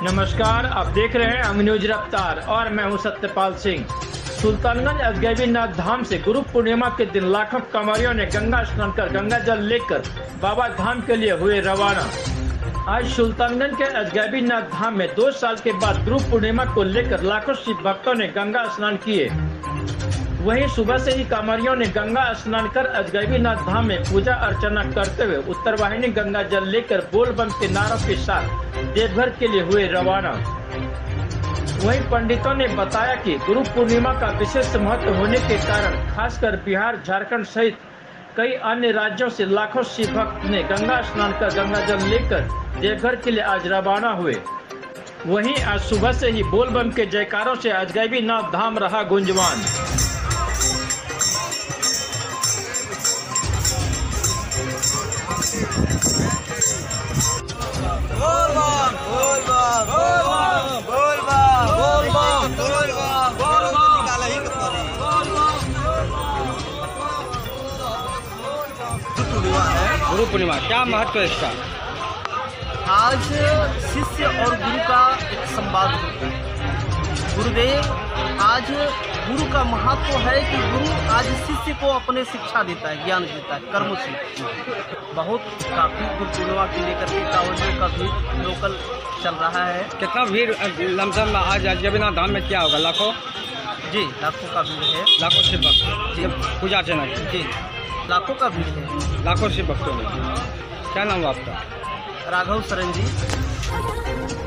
नमस्कार, आप देख रहे हैं अंग न्यूज रफ्तार और मैं हूं सत्यपाल सिंह। सुल्तानगंज अजगैबीनाथ धाम से गुरु पूर्णिमा के दिन लाखों कांवरियों ने गंगा स्नान कर गंगा जल लेकर बाबा धाम के लिए हुए रवाना। आज सुल्तानगंज के अजगैबीनाथ धाम में 2 साल के बाद गुरु पूर्णिमा को लेकर लाखों शिव भक्तों ने गंगा स्नान किए। वहीं सुबह से ही कांवरियों ने गंगा स्नान कर अजगैबीनाथ धाम में पूजा अर्चना करते हुए उत्तरवाहिनी गंगा जल लेकर बोल बम के नारों के साथ देवघर के लिए हुए रवाना। वहीं पंडितों ने बताया कि गुरु पूर्णिमा का विशेष महत्व होने के कारण खासकर बिहार, झारखंड सहित कई अन्य राज्यों से लाखों शिव भक्त ने गंगा स्नान कर गंगा जल लेकर देवघर के लिए आज रवाना हुए। वहीं आज सुबह से ही बोल बम के जयकारों से अजगैबीनाथ धाम रहा गुंजवान। गुरु पूर्णिमा क्या महत्व है इसका? आज शिष्य और गुरु का एक संवाद होता है। गुरुदेव आज गुरु का महत्व है कि गुरु आज शिष्य को अपने शिक्षा देता है, ज्ञान देता है कर्म से। बहुत काफी गुरु पूर्णिमा को लेकर के कांवरियों का भीड़ लोकल चल रहा है। कितना भीड़ लमसम आज अजगैबीनाथ धाम में क्या होगा? लाखों जी, लाखों का भीड़ है। लाखों शिव भक्त जी, पूजा अर्चना जी, लाखों का भीड़ है। लाखों शिव भक्तों में। क्या नाम है आपका? राघव शरण जी।